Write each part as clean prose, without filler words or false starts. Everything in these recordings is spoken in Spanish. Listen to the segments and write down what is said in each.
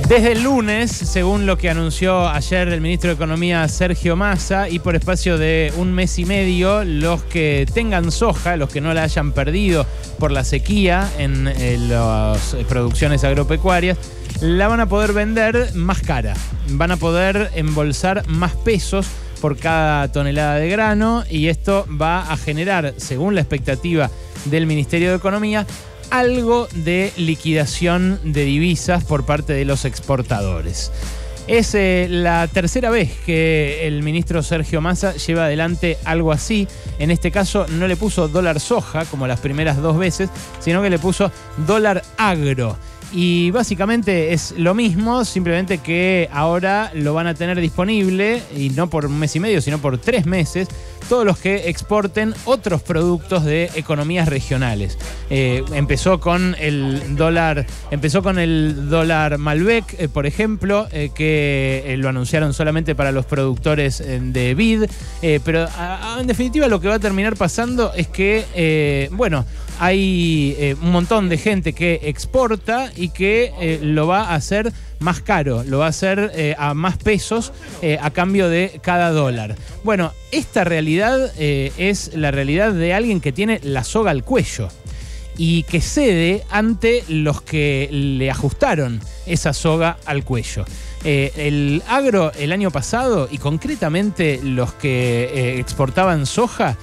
Desde el lunes, según lo que anunció ayer el ministro de Economía Sergio Massa, y por espacio de un mes y medio, los que tengan soja, los que no la hayan perdido por la sequía en las producciones agropecuarias, la van a poder vender más cara. Van a poder embolsar más pesos por cada tonelada de grano, y esto va a generar, según la expectativa del Ministerio de Economía, algo de liquidación de divisas por parte de los exportadores. Es la tercera vez que el ministro Sergio Massa lleva adelante algo así. En este caso no le puso dólar soja como las primeras dos veces, sino que le puso dólar agro. Y básicamente es lo mismo, simplemente que ahora lo van a tener disponible, y no por un mes y medio, sino por 3 meses, todos los que exporten otros productos de economías regionales. Empezó con el dólar Malbec, por ejemplo, que lo anunciaron solamente para los productores de vid, pero en definitiva lo que va a terminar pasando es que, hay un montón de gente que exporta y que lo va a hacer más caro, lo va a hacer a más pesos a cambio de cada dólar. Bueno, esta realidad es la realidad de alguien que tiene la soga al cuello y que cede ante los que le ajustaron esa soga al cuello. El agro el año pasado, y concretamente los que exportaban soja,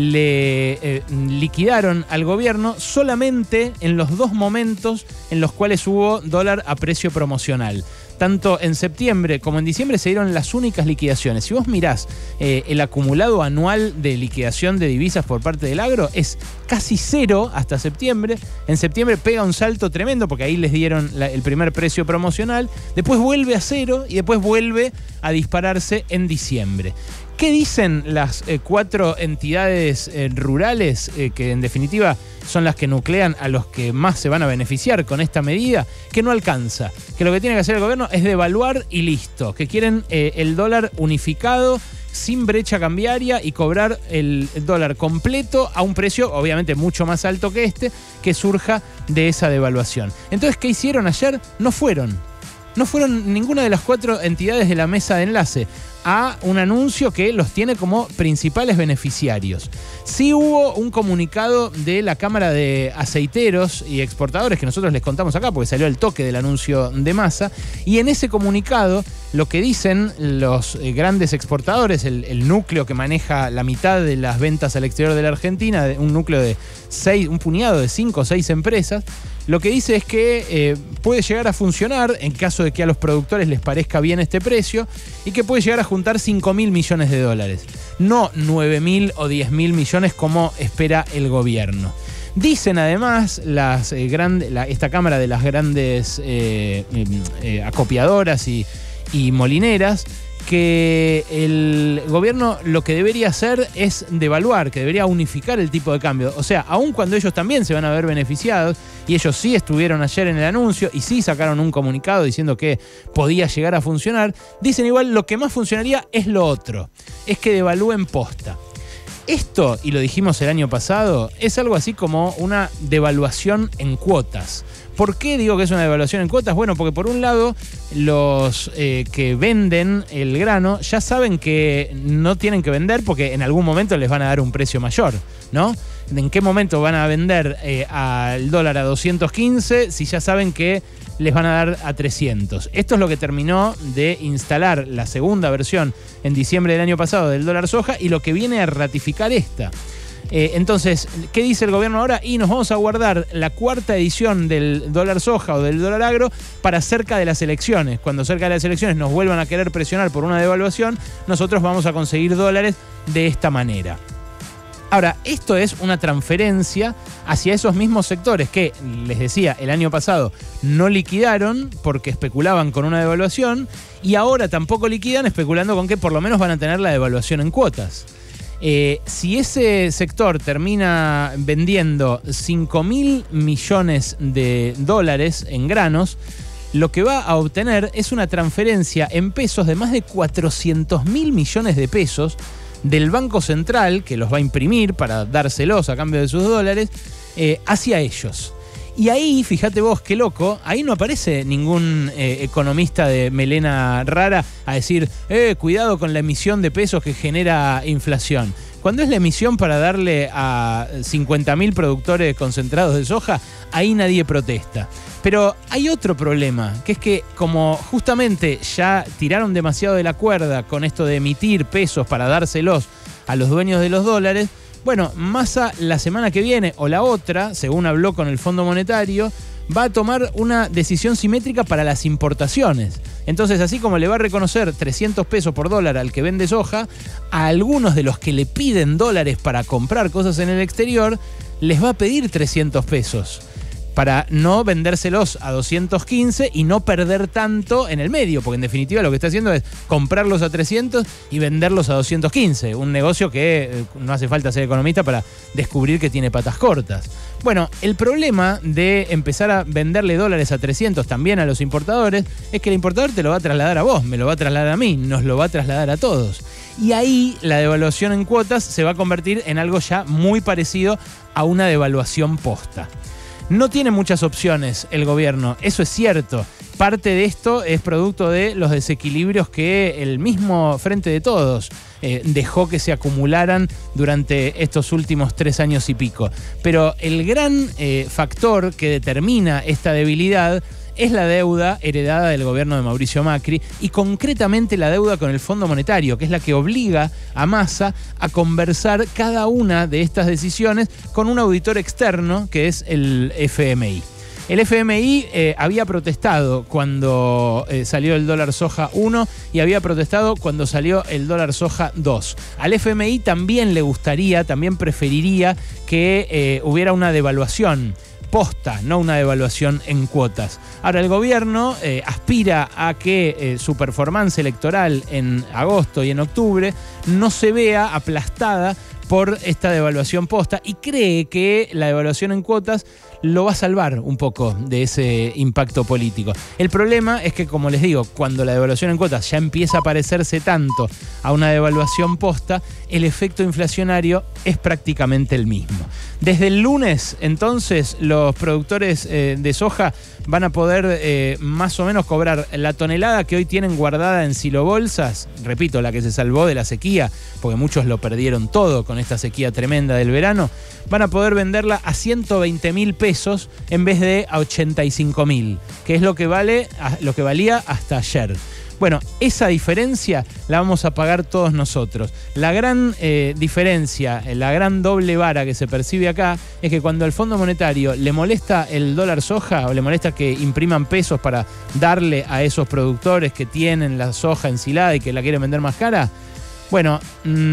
le liquidaron al gobierno solamente en los 2 momentos en los cuales hubo dólar a precio promocional. Tanto en septiembre como en diciembre se dieron las únicas liquidaciones. Si vos mirás el acumulado anual de liquidación de divisas por parte del agro, es casi cero hasta septiembre. En septiembre pega un salto tremendo porque ahí les dieron el primer precio promocional. Después vuelve a cero y después vuelve a dispararse en diciembre. ¿Qué dicen las 4 entidades rurales que en definitiva son las que nuclean a los que más se van a beneficiar con esta medida? Que no alcanza, que lo que tiene que hacer el gobierno es devaluar y listo, que quieren el dólar unificado, sin brecha cambiaria, y cobrar el dólar completo a un precio obviamente mucho más alto que este, que surja de esa devaluación. Entonces, ¿qué hicieron ayer? No fueron ninguna de las 4 entidades de la mesa de enlace a un anuncio que los tiene como principales beneficiarios. Sí hubo un comunicado de la Cámara de Aceiteros y Exportadores que nosotros les contamos acá porque salió al toque del anuncio de Massa, y en ese comunicado lo que dicen los grandes exportadores, el núcleo que maneja la mitad de las ventas al exterior de la Argentina, un núcleo de 6, un puñado de 5 o 6 empresas, lo que dice es que puede llegar a funcionar en caso de que a los productores les parezca bien este precio, y que puede llegar a juntar 5.000 millones de dólares, no 9.000 o 10.000 millones como espera el gobierno. Dicen además esta Cámara de las grandes acopiadoras y molineras que el gobierno lo que debería hacer es devaluar, que debería unificar el tipo de cambio. O sea, aun cuando ellos también se van a ver beneficiados, y ellos sí estuvieron ayer en el anuncio y sí sacaron un comunicado diciendo que podía llegar a funcionar, dicen igual lo que más funcionaría es lo otro, es que devalúen posta. Esto, y lo dijimos el año pasado, es algo así como una devaluación en cuotas. ¿Por qué digo que es una devaluación en cuotas? Bueno, porque por un lado los que venden el grano ya saben que no tienen que vender porque en algún momento les van a dar un precio mayor, ¿no? ¿En qué momento van a vender al dólar a 215 si ya saben que les van a dar a 300? Esto es lo que terminó de instalar la segunda versión en diciembre del año pasado del dólar soja, y lo que viene a ratificar esta. Entonces, ¿qué dice el gobierno ahora? Y nos vamos a guardar la 4ª edición del dólar soja o del dólar agro para cerca de las elecciones. Cuando cerca de las elecciones nos vuelvan a querer presionar por una devaluación, nosotros vamos a conseguir dólares de esta manera. Ahora, esto es una transferencia hacia esos mismos sectores que, les decía, el año pasado no liquidaron porque especulaban con una devaluación, y ahora tampoco liquidan especulando con que por lo menos van a tener la devaluación en cuotas. Si ese sector termina vendiendo 5.000 millones de dólares en granos, lo que va a obtener es una transferencia en pesos de más de 400.000 millones de pesos del Banco Central, que los va a imprimir para dárselos a cambio de sus dólares, hacia ellos. Y ahí, fíjate vos, qué loco, ahí no aparece ningún economista de melena rara a decir, cuidado con la emisión de pesos que genera inflación. Cuando es la emisión para darle a 50.000 productores concentrados de soja, ahí nadie protesta. Pero hay otro problema, que es que como justamente ya tiraron demasiado de la cuerda con esto de emitir pesos para dárselos a los dueños de los dólares, bueno, Massa la semana que viene o la otra, según habló con el Fondo Monetario, va a tomar una decisión simétrica para las importaciones. Entonces, así como le va a reconocer 300 pesos por dólar al que vende soja, a algunos de los que le piden dólares para comprar cosas en el exterior, les va a pedir 300 pesos. Para no vendérselos a 215 y no perder tanto en el medio, porque en definitiva lo que está haciendo es comprarlos a 300 y venderlos a 215, un negocio que no hace falta ser economista para descubrir que tiene patas cortas. Bueno, el problema de empezar a venderle dólares a 300 también a los importadores es que el importador te lo va a trasladar a vos, me lo va a trasladar a mí, nos lo va a trasladar a todos. Y ahí la devaluación en cuotas se va a convertir en algo ya muy parecido a una devaluación posta. No tiene muchas opciones el gobierno, eso es cierto. Parte de esto es producto de los desequilibrios que el mismo Frente de Todos dejó que se acumularan durante estos últimos 3 años y pico. Pero el gran factor que determina esta debilidad es la deuda heredada del gobierno de Mauricio Macri y concretamente la deuda con el Fondo Monetario, que es la que obliga a Massa a conversar cada una de estas decisiones con un auditor externo que es el FMI. El FMI había protestado cuando salió el dólar soja 1 y había protestado cuando salió el dólar soja 2. Al FMI también le gustaría, también preferiría que hubiera una devaluación posta, no una devaluación en cuotas. Ahora, el gobierno aspira a que su performance electoral en agosto y en octubre no se vea aplastada por esta devaluación posta y cree que la devaluación en cuotas lo va a salvar un poco de ese impacto político. El problema es que, como les digo, cuando la devaluación en cuotas ya empieza a parecerse tanto a una devaluación posta, el efecto inflacionario es prácticamente el mismo. Desde el lunes, entonces, los productores de soja van a poder más o menos cobrar la tonelada que hoy tienen guardada en silobolsas, repito, la que se salvó de la sequía, porque muchos lo perdieron todo con esta sequía tremenda del verano, van a poder venderla a 120.000 pesos en vez de a 85.000, que es lo que valía hasta ayer. Bueno, esa diferencia la vamos a pagar todos nosotros. La gran diferencia, la gran doble vara que se percibe acá es que cuando al Fondo Monetario le molesta el dólar soja o le molesta que impriman pesos para darle a esos productores que tienen la soja ensilada y que la quieren vender más cara, bueno,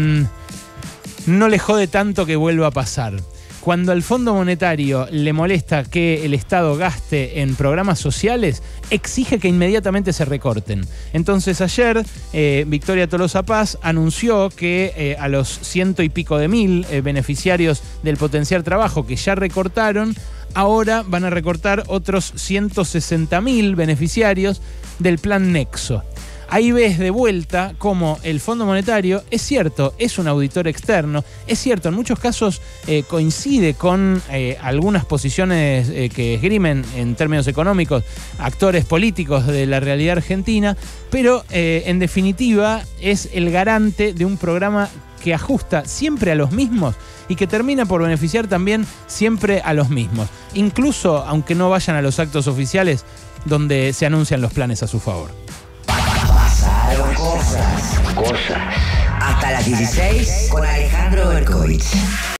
no le jode tanto que vuelva a pasar. Cuando al Fondo Monetario le molesta que el Estado gaste en programas sociales, exige que inmediatamente se recorten. Entonces ayer Victoria Tolosa Paz anunció que a los 100 y pico de mil beneficiarios del Potenciar Trabajo que ya recortaron, ahora van a recortar otros 160.000 beneficiarios del Plan Nexo. Ahí ves de vuelta cómo el Fondo Monetario, es cierto, es un auditor externo, es cierto, en muchos casos coincide con algunas posiciones que esgrimen en términos económicos actores políticos de la realidad argentina, pero en definitiva es el garante de un programa que ajusta siempre a los mismos y que termina por beneficiar también siempre a los mismos, incluso aunque no vayan a los actos oficiales donde se anuncian los planes a su favor. Pasaron cosas. Hasta las 16 con Alejandro Berkovich.